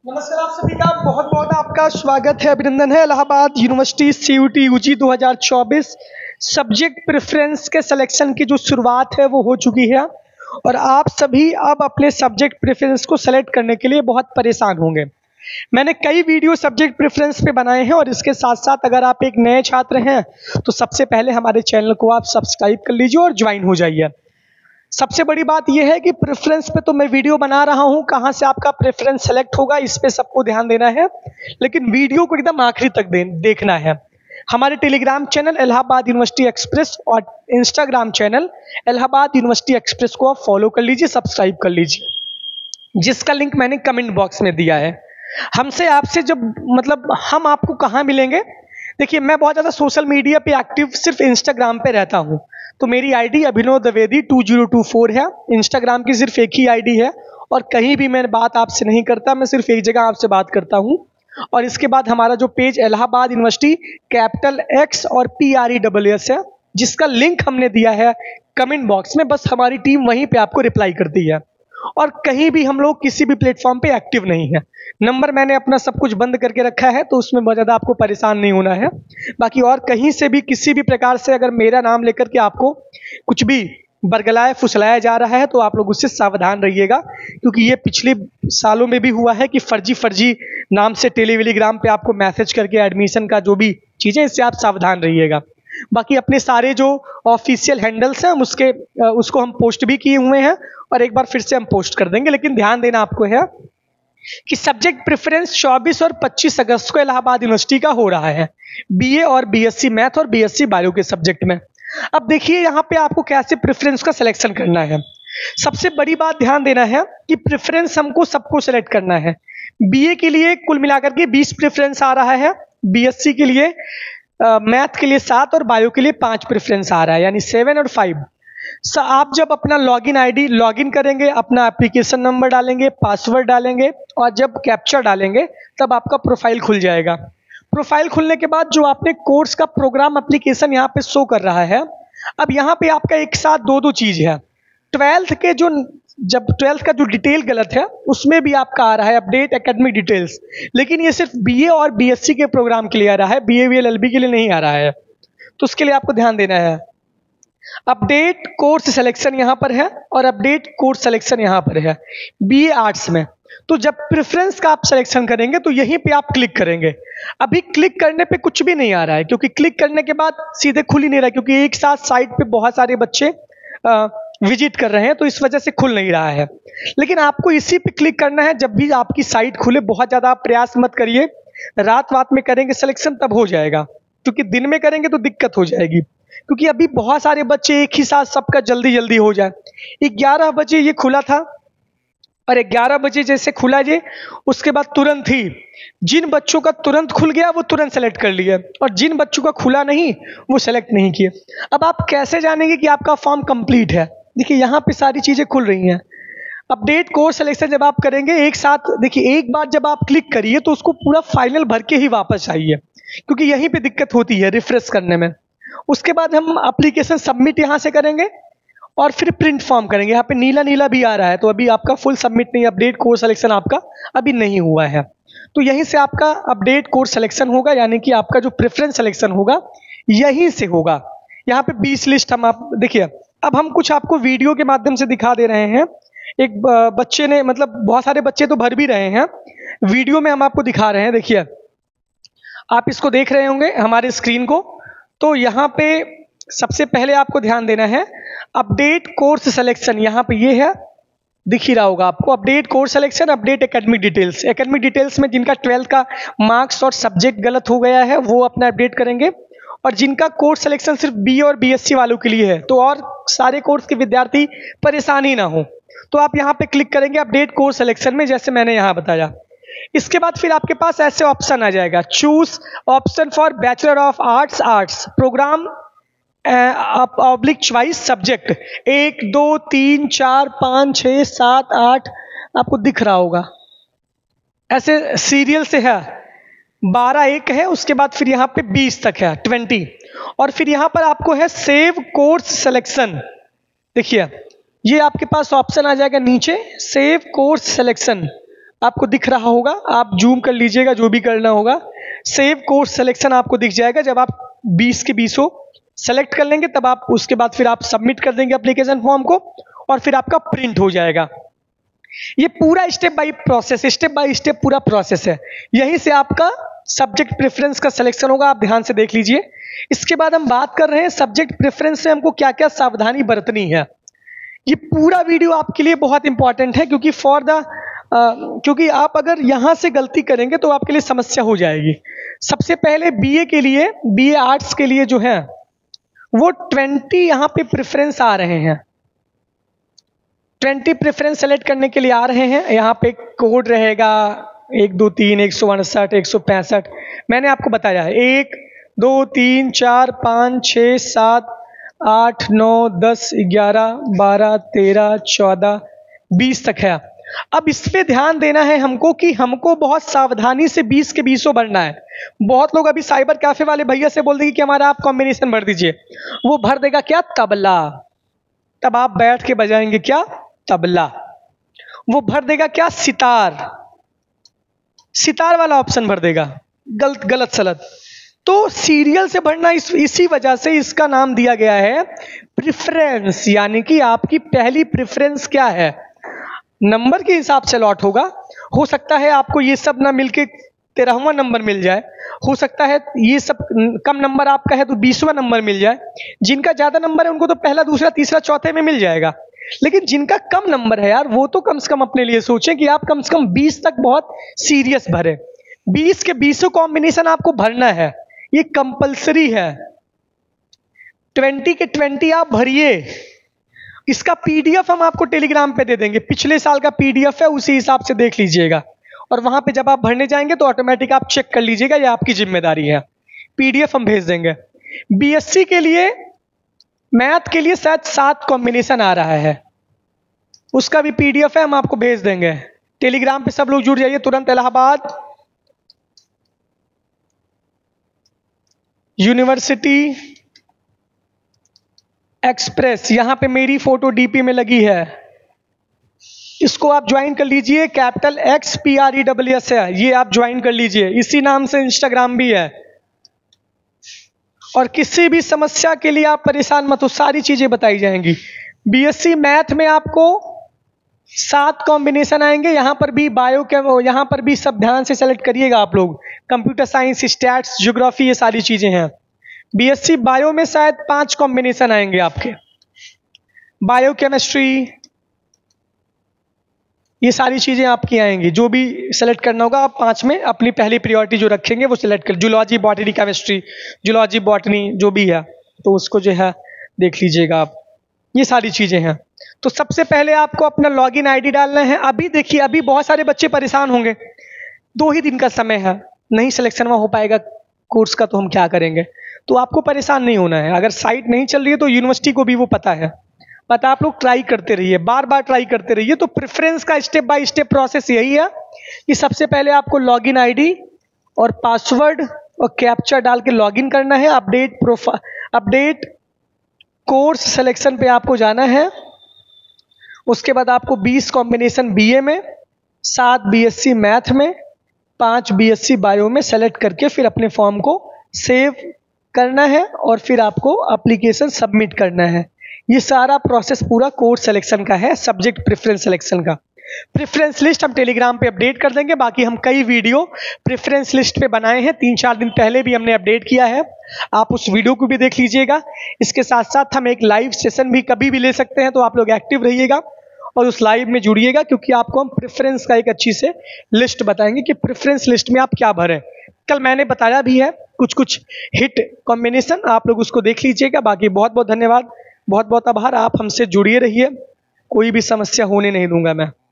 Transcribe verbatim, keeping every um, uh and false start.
नमस्कार, आप सभी का बहुत बहुत आपका स्वागत है, अभिनंदन है। इलाहाबाद यूनिवर्सिटी सीयूटी यूजी दो हज़ार चौबीस सब्जेक्ट प्रेफरेंस के सिलेक्शन की जो शुरुआत है वो हो चुकी है और आप सभी अब अपने सब्जेक्ट प्रेफरेंस को सेलेक्ट करने के लिए बहुत परेशान होंगे। मैंने कई वीडियो सब्जेक्ट प्रेफरेंस पे बनाए हैं और इसके साथ साथ अगर आप एक नए छात्र हैं तो सबसे पहले हमारे चैनल को आप सब्सक्राइब कर लीजिए और ज्वाइन हो जाइए। सबसे बड़ी बात यह है कि प्रेफरेंस पे तो मैं वीडियो बना रहा हूं, कहां से आपका प्रेफरेंस सेलेक्ट होगा इस पे सबको ध्यान देना है, लेकिन वीडियो को एकदम आखिरी तक दे, देखना है। हमारे Telegram channel Allahabad university express और Instagram channel Allahabad university express को आप फॉलो कर लीजिए, सब्सक्राइब कर लीजिए, जिसका लिंक मैंने कमेंट बॉक्स में दिया है। हमसे आपसे जब मतलब हम आपको कहाँ मिलेंगे, देखिए मैं बहुत ज़्यादा सोशल मीडिया पे एक्टिव सिर्फ इंस्टाग्राम पे रहता हूँ, तो मेरी ID Abhinav Dwivedi two zero two four है। इंस्टाग्राम की सिर्फ एक ही आईडी है और कहीं भी मैं बात आपसे नहीं करता, मैं सिर्फ एक जगह आपसे बात करता हूँ। और इसके बाद हमारा जो page Allahabad university capital X और P R E W S है, जिसका लिंक हमने दिया है कमेंट बॉक्स में, बस हमारी टीम वहीं पे आपको रिप्लाई करती है और कहीं भी हम लोग किसी भी प्लेटफॉर्म पे एक्टिव नहीं है। नंबर मैंने अपना सब कुछ बंद करके रखा है, तो उसमें बहुत ज़्यादा आपको परेशान नहीं होना है। बाकी और कहीं से भी किसी भी प्रकार से अगर मेरा नाम लेकर के आपको कुछ भी बरगलाया फुसलाया जा रहा है तो आप लोग उससे सावधान रहिएगा, क्योंकि ये पिछले सालों में भी हुआ है कि फर्जी फर्जी नाम से टेलीविलीग्राम पे आपको मैसेज करके एडमिशन का जो भी चीज़ें, इससे आप सावधान रहिएगा। बाकी अपने सारे जो ऑफिशियल हैंडल्स हैं हम उसके उसको हम पोस्ट भी किए हुए हैं और एक बार फिर से हम पोस्ट कर देंगे, लेकिन ध्यान देना आपको है कि सब्जेक्ट प्रेफरेंस चौबीस और पच्चीस अगस्त को इलाहाबाद यूनिवर्सिटी का हो रहा है, बीए और बीएससी मैथ और बीएससी बायो के सब्जेक्ट में। अब देखिए यहाँ पे आपको कैसे प्रेफरेंस का सिलेक्शन करना है। सबसे बड़ी बात ध्यान देना है कि प्रेफरेंस हमको सबको सिलेक्ट करना है। बीए के लिए कुल मिलाकर के बीस प्रेफरेंस आ रहा है, बीएससी के लिए मैथ uh, के लिए सात और बायो के लिए पांच प्रेफरेंस आ रहा है, यानी सेवन और फाइव। सो आप जब अपना लॉगिन आईडी लॉगिन करेंगे, अपना एप्लीकेशन नंबर डालेंगे, पासवर्ड डालेंगे और जब कैप्चा डालेंगे तब आपका प्रोफाइल खुल जाएगा। प्रोफाइल खुलने के बाद जो आपने कोर्स का प्रोग्राम एप्लीकेशन यहाँ पे शो कर रहा है, अब यहाँ पे आपका एक साथ दो दो चीज है। ट्वेल्थ के जो जब ट्वेल्थ का जो डिटेल गलत है उसमें भी आपका आ रहा है अपडेट एकेडमिक डिटेल्स, लेकिन ये सिर्फ बीए और बीएससी के प्रोग्राम के लिए आ रहा है, बीए बीएलएलबी के लिए नहीं आ रहा है। तो उसके लिए आपको ध्यान देना है। अपडेट कोर्स सिलेक्शन यहाँ पर है और अपडेट कोर्स सिलेक्शन यहाँ पर है बीए आर्ट्स में। तो जब प्रेफरेंस का आप सिलेक्शन करेंगे तो यहीं पे आप क्लिक करेंगे। अभी क्लिक करने पे कुछ भी नहीं आ रहा है, क्योंकि क्लिक करने के बाद सीधे खुल ही नहीं रहा है, क्योंकि एक साथ साइट पे बहुत सारे बच्चे विजिट कर रहे हैं, तो इस वजह से खुल नहीं रहा है। लेकिन आपको इसी पे क्लिक करना है जब भी आपकी साइट खुले। बहुत ज़्यादा आप प्रयास मत करिए, रात रात में करेंगे सिलेक्शन तब हो जाएगा, क्योंकि दिन में करेंगे तो दिक्कत हो जाएगी, क्योंकि अभी बहुत सारे बच्चे एक ही साथ सबका जल्दी जल्दी हो जाए। ग्यारह बजे ये खुला था और ग्यारह बजे जैसे खुला ये, उसके बाद तुरंत ही जिन बच्चों का तुरंत खुल गया वो तुरंत सेलेक्ट कर लिए और जिन बच्चों का खुला नहीं वो सेलेक्ट नहीं किए। अब आप कैसे जानेंगे कि आपका फॉर्म कंप्लीट है? देखिए यहाँ पे सारी चीज़ें खुल रही हैं। अपडेट कोर्स सिलेक्शन जब आप करेंगे एक साथ, देखिए एक बार जब आप क्लिक करिए तो उसको पूरा फाइनल भर के ही वापस आइए, क्योंकि यहीं पे दिक्कत होती है रिफ्रेश करने में। उसके बाद हम एप्लीकेशन सबमिट यहाँ से करेंगे और फिर प्रिंट फॉर्म करेंगे। यहाँ पे नीला नीला भी आ रहा है, तो अभी आपका फुल सबमिट नहीं, अपडेट कोर्स सिलेक्शन आपका अभी नहीं हुआ है। तो यहीं से आपका अपडेट कोर्स सिलेक्शन होगा, यानी कि आपका जो प्रेफरेंस सिलेक्शन होगा यहीं से होगा। यहाँ पे बीस लिस्ट हम आप देखिए, अब हम कुछ आपको वीडियो के माध्यम से दिखा दे रहे हैं। एक बच्चे ने, मतलब बहुत सारे बच्चे तो भर भी रहे हैं, वीडियो में हम आपको दिखा रहे हैं। देखिए आप इसको देख रहे होंगे हमारे स्क्रीन को। तो यहाँ पे सबसे पहले आपको ध्यान देना है अपडेट कोर्स सिलेक्शन, यहाँ पे ये है, दिख ही रहा होगा आपको, update course selection, update academic details. Academic details में जिनका ट्वेल्थ का मार्क्स और सब्जेक्ट गलत हो गया है वो अपना अपडेट करेंगे, और जिनका कोर्स सिलेक्शन सिर्फ बी और बीएससी वालों के लिए है, तो और सारे कोर्स के विद्यार्थी परेशान ही ना हो, तो आप यहाँ पे क्लिक करेंगे अपडेट कोर्स सिलेक्शन में, जैसे मैंने यहाँ बताया। इसके बाद फिर आपके पास ऐसे ऑप्शन आ जाएगा, choose option for bachelor of arts arts program oblique choice subject, एक दो तीन चार पाँच छः सात आठ आपको दिख रहा होगा, ऐसे सीरियल से है। बारह एक है, उसके बाद फिर यहाँ पे बीस तक है, ट्वेंटी, और फिर यहाँ पर आपको है सेव कोर्स सिलेक्शन। देखिए ये आपके पास ऑप्शन आ जाएगा नीचे, सेव कोर्स सिलेक्शन। आपको दिख रहा होगा, आप जूम कर लीजिएगा जो भी करना होगा। सेव कोर्स सिलेक्शन आपको दिख जाएगा। जब आप बीस के बीसों सेलेक्ट कर लेंगे तब आप उसके बाद फिर आप सबमिट कर देंगे एप्लीकेशन फॉर्म को और फिर आपका प्रिंट हो जाएगा। ये पूरा step by process, step by step पूरा प्रोसेस है। यहीं से आपका सब्जेक्ट प्रेफरेंस का सिलेक्शन होगा, आप ध्यान से देख लीजिए। इसके बाद हम बात कर रहे हैं सब्जेक्ट प्रेफरेंस में हमको क्या क्या सावधानी बरतनी है। ये पूरा वीडियो आपके लिए बहुत इंपॉर्टेंट है, क्योंकि फॉर द क्योंकि आप अगर यहां से गलती करेंगे तो आपके लिए समस्या हो जाएगी। सबसे पहले बीए के लिए, बीए आर्ट्स के लिए जो है वो ट्वेंटी यहां पे प्रेफरेंस आ रहे हैं। ट्वेंटी प्रेफरेंस सेलेक्ट करने के लिए आ रहे हैं। यहाँ पे कोड रहेगा एक दो तीन एक सौ अड़सठ एक सौ पैंसठ। मैंने आपको बताया है एक दो तीन चार पाँच छः सात आठ नौ दस ग्यारह बारह तेरह चौदह बीस तक है। अब इस पे ध्यान देना है हमको कि हमको बहुत सावधानी से बीस के बीसों भरना है। बहुत लोग अभी साइबर कैफे वाले भैया से बोल देंगे कि हमारा आप कॉम्बिनेशन भर दीजिए, वो भर देगा क्या, तबला। तब आप बैठ के बजाएंगे क्या, तबला। वो भर देगा क्या, सितार। सितार वाला ऑप्शन भर देगा, गलत गलत सलत। तो सीरियल से भरना, इस इसी वजह से इसका नाम दिया गया है प्रेफरेंस, यानी कि आपकी पहली प्रेफरेंस क्या है, नंबर के हिसाब से लॉट होगा। हो सकता है आपको ये सब ना मिलके तेरहवां नंबर मिल जाए, हो सकता है ये सब कम नंबर आपका है तो बीसवां नंबर मिल जाए। जिनका ज्यादा नंबर है उनको तो पहला दूसरा तीसरा चौथे में मिल जाएगा। लेकिन जिनका कम नंबर है यार, वो तो कम से कम अपने लिए सोचें कि आप कम से कम बीस तक बहुत सीरियस भरे। बीस के बीसों कॉम्बिनेशन आपको भरना है, ये कंपलसरी है। ट्वेंटी के ट्वेंटी आप भरिए। इसका पीडीएफ हम आपको टेलीग्राम पे दे देंगे, पिछले साल का पीडीएफ है, उसी हिसाब से देख लीजिएगा। और वहां पे जब आप भरने जाएंगे तो ऑटोमेटिक आप चेक कर लीजिएगा, ये आपकी जिम्मेदारी है। पीडीएफ हम भेज देंगे। बीएससी के लिए, मैथ के लिए शायद सात कॉम्बिनेशन आ रहा है, उसका भी पीडीएफ है, हम आपको भेज देंगे। टेलीग्राम पे सब लोग जुड़ जाइए तुरंत। इलाहाबाद यूनिवर्सिटी एक्सप्रेस, यहां पे मेरी फोटो डीपी में लगी है, इसको आप ज्वाइन कर लीजिए। Capital X P R E W S है, ये आप ज्वाइन कर लीजिए। इसी नाम से इंस्टाग्राम भी है। और किसी भी समस्या के लिए आप परेशान मत हो, सारी चीजें बताई जाएंगी। बीएससी मैथ में आपको सात कॉम्बिनेशन आएंगे। यहां पर भी बायो के, यहां पर भी सब ध्यान से सेलेक्ट करिएगा आप लोग। कंप्यूटर साइंस, स्टैट्स, ज्योग्राफी, ये सारी चीजें हैं। बीएससी बायो में शायद पांच कॉम्बिनेशन आएंगे आपके। बायो केमिस्ट्री, ये सारी चीजें आपकी आएंगी। जो भी सेलेक्ट करना होगा आप पांच में अपनी पहली प्रायोरिटी जो रखेंगे वो सिलेक्ट कर। Zoology, botany, chemistry, zoology, botany जो भी है तो उसको जो है देख लीजिएगा आप। ये सारी चीजें हैं। तो सबसे पहले आपको अपना लॉगिन आईडी डालना है। अभी देखिए, अभी बहुत सारे बच्चे परेशान होंगे, दो ही दिन का समय है, नहीं सिलेक्शन में हो पाएगा कोर्स का तो हम क्या करेंगे। तो आपको परेशान नहीं होना है। अगर साइट नहीं चल रही है तो यूनिवर्सिटी को भी वो पता है, पता आप लोग ट्राई करते रहिए, बार बार ट्राई करते रहिए। तो प्रेफरेंस का स्टेप बाय स्टेप प्रोसेस यही है कि सबसे पहले आपको लॉगिन आईडी और पासवर्ड और कैप्चा डाल के लॉगिन करना है। Update profile, update course selection पे आपको जाना है। उसके बाद आपको बीस कॉम्बिनेशन बीए में, सात बीएससी मैथ में, पांच बीएससी बायो में सेलेक्ट करके फिर अपने फॉर्म को सेव करना है और फिर आपको एप्लीकेशन सबमिट करना है। ये सारा प्रोसेस पूरा कोर्स सिलेक्शन का है, सब्जेक्ट प्रेफरेंस सिलेक्शन का। प्रेफरेंस लिस्ट हम टेलीग्राम पे अपडेट कर देंगे। बाकी हम कई वीडियो प्रेफरेंस लिस्ट पे बनाए हैं, तीन चार दिन पहले भी हमने अपडेट किया है, आप उस वीडियो को भी देख लीजिएगा। इसके साथ साथ हम एक लाइव सेशन भी कभी भी ले सकते हैं, तो आप लोग एक्टिव रहिएगा और उस लाइव में जुड़िएगा, क्योंकि आपको हम प्रेफरेंस का एक अच्छी से लिस्ट बताएंगे कि प्रेफरेंस लिस्ट में आप क्या भरें। कल मैंने बताया भी है कुछ कुछ हिट कॉम्बिनेशन, आप लोग उसको देख लीजिएगा। बाकी बहुत बहुत धन्यवाद, बहुत बहुत आभार। आप हमसे जुड़िए रहिए, कोई भी समस्या होने नहीं दूंगा मैं।